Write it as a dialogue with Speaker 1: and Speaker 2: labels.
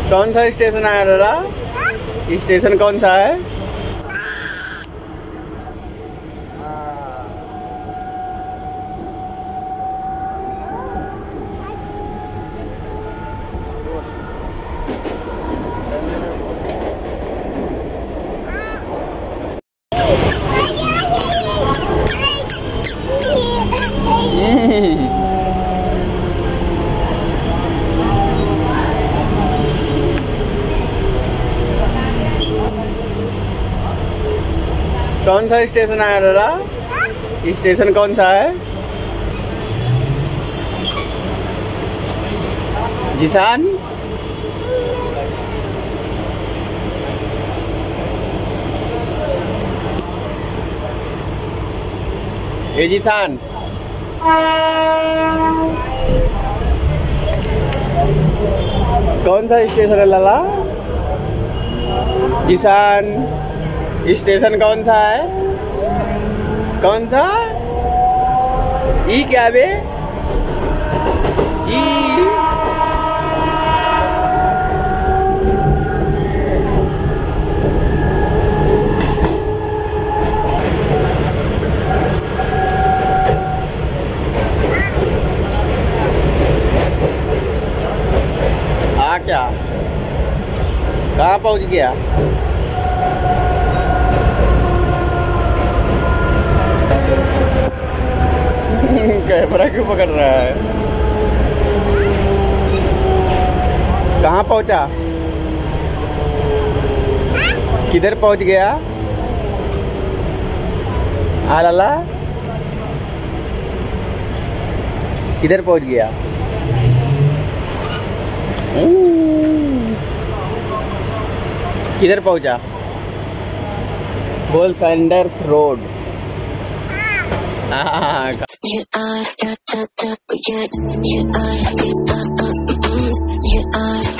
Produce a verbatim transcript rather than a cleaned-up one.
Speaker 1: कौन सा स्टेशन आया दादा? स्टेशन कौन सा है? कौन सा स्टेशन आया दादा? स्टेशन कौन सा है? zeeshan? ये zeeshan कौन सा स्टेशन है लाला? zeeshan स्टेशन कौन सा है? कौन सा? ई क्या बे? ई आ क्या? कहाँ पहुँच गया? कैमरा क्यों पकड़ रहा है? कहाँ पहुंचा? किधर पहुंच गया? आ लाला किधर पहुंच गया? किधर पहुंचा? बोल सैंडर्स रोड। हाँ You are, you are, you are, you are, you are, you are.